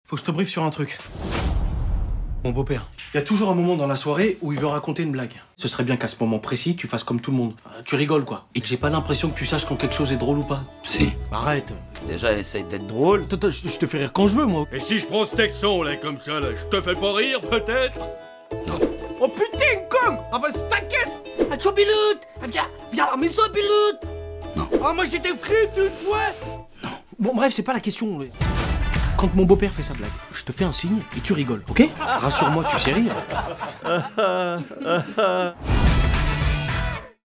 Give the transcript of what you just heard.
Faut que je te briefe sur un truc. Mon beau-père, il y a toujours un moment dans la soirée où il veut raconter une blague. Ce serait bien qu'à ce moment précis, tu fasses comme tout le monde. Tu rigoles, quoi. Et que j'ai pas l'impression que tu saches quand quelque chose est drôle ou pas. Si. Arrête. Déjà, essaye d'être drôle. Je te fais rire quand je veux, moi. Et si je prends ce texon, là, comme ça, là, je te fais pas rire, peut-être? Non. Oh putain, con! Ah, vas-y, ta caisse! Ah, tu pilote! Viens à la maison, pilote! Non. Ah, moi, j'étais frite une fois! Non. Bon, bref, c'est pas la question. Quand mon beau-père fait sa blague, je te fais un signe et tu rigoles, ok? Rassure-moi, tu sais rire.